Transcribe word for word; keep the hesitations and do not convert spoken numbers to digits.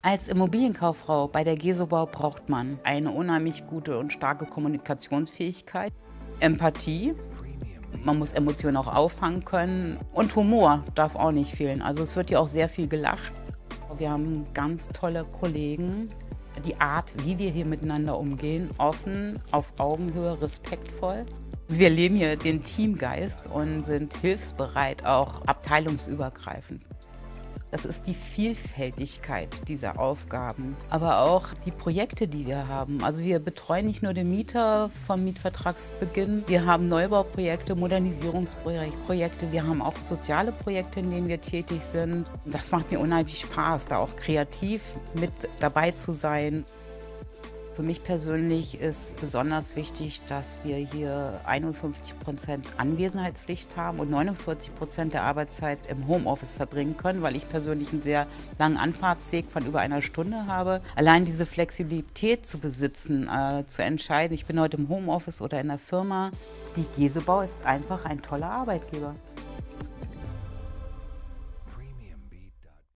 Als Immobilienkauffrau bei der Gesobau braucht man eine unheimlich gute und starke Kommunikationsfähigkeit, Empathie, man muss Emotionen auch auffangen können und Humor darf auch nicht fehlen. Also es wird ja auch sehr viel gelacht. Wir haben ganz tolle Kollegen. Die Art, wie wir hier miteinander umgehen, offen, auf Augenhöhe, respektvoll. Wir leben hier den Teamgeist und sind hilfsbereit, auch abteilungsübergreifend. Das ist die Vielfältigkeit dieser Aufgaben, aber auch die Projekte, die wir haben. Also wir betreuen nicht nur den Mieter vom Mietvertragsbeginn, wir haben Neubauprojekte, Modernisierungsprojekte, wir haben auch soziale Projekte, in denen wir tätig sind. Das macht mir unheimlich Spaß, da auch kreativ mit dabei zu sein. Für mich persönlich ist besonders wichtig, dass wir hier einundfünfzig Prozent Anwesenheitspflicht haben und neunundvierzig Prozent der Arbeitszeit im Homeoffice verbringen können, weil ich persönlich einen sehr langen Anfahrtsweg von über einer Stunde habe. Allein diese Flexibilität zu besitzen, äh, zu entscheiden, ich bin heute im Homeoffice oder in der Firma. Die Gesobau ist einfach ein toller Arbeitgeber.